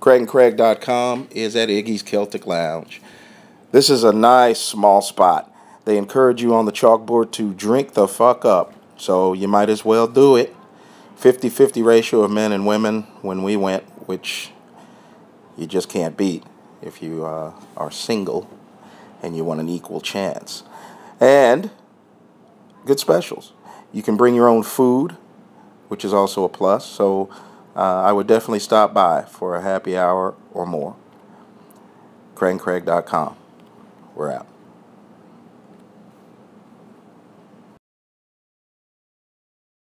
CraigandCraig.com is at Iggy's Celtic Lounge. This is a nice small spot. They encourage you on the chalkboard to drink the fuck up, so you might as well do it. 50-50 ratio of men and women when we went, which you just can't beat if you are single and you want an equal chance. And good specials. You can bring your own food, which is also a plus, so I would definitely stop by for a happy hour or more. CraigandCraig.com. We're out.